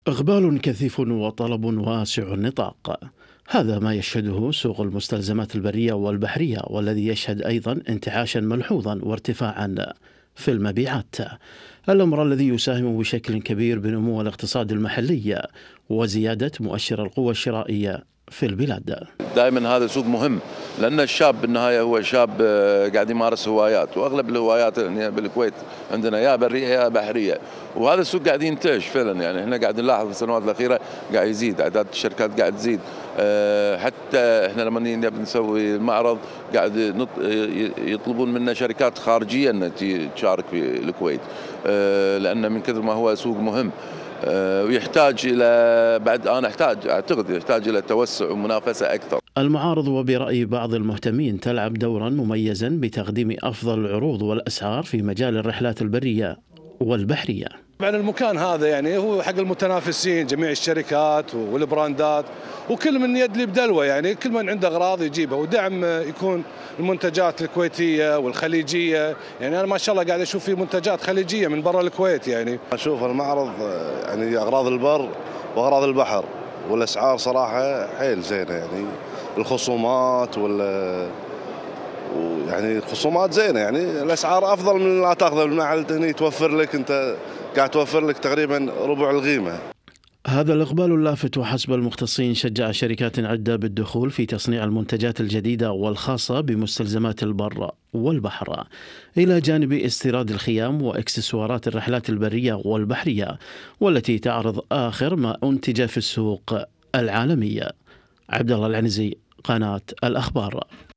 إقبال كثيف وطلب واسع النطاق، هذا ما يشهده سوق المستلزمات البرية والبحرية، والذي يشهد أيضا انتعاشا ملحوظا وارتفاعا في المبيعات، الأمر الذي يساهم بشكل كبير بنمو الاقتصاد المحلي وزيادة مؤشر القوة الشرائية في البلاد. دائما هذا سوق مهم، لأن الشاب بالنهاية هو شاب قاعد يمارس هوايات، وأغلب الهوايات يعني بالكويت عندنا يا برية يا بحرية، وهذا السوق قاعد ينتعش فعلا. يعني احنا قاعد نلاحظ في السنوات الأخيرة قاعد يزيد أعداد الشركات، قاعد تزيد. حتى احنا لما نبي نسوي المعرض قاعد يطلبون منا شركات خارجية أن تشارك في الكويت، لأن من كثر ما هو سوق مهم ويحتاج إلى بعد أنا أعتقد يحتاج إلى توسع ومنافسة أكثر. المعارض وبرأي بعض المهتمين تلعب دورا مميزا بتقديم أفضل العروض والأسعار في مجال الرحلات البرية والبحرية. طبعا المكان هذا يعني هو حق المتنافسين، جميع الشركات والبراندات، وكل من يدلي بدلوه، يعني كل من عنده اغراض يجيبها، ودعم يكون المنتجات الكويتيه والخليجيه. يعني انا ما شاء الله قاعد اشوف في منتجات خليجيه من برا الكويت. يعني اشوف المعرض يعني اغراض البر واغراض البحر، والاسعار صراحه حيل زينه، يعني الخصومات يعني الخصومات زينه، يعني الاسعار افضل من لا تاخذه بالمحل. هنا توفر لك، انت قاعد توفر لك تقريبا ربع القيمه. هذا الإقبال اللافت وحسب المختصين شجع شركات عدة بالدخول في تصنيع المنتجات الجديدة والخاصة بمستلزمات البر والبحر، إلى جانب استيراد الخيام وإكسسوارات الرحلات البرية والبحرية، والتي تعرض آخر ما أنتج في السوق العالمية. عبد الله العنزي، قناة الأخبار.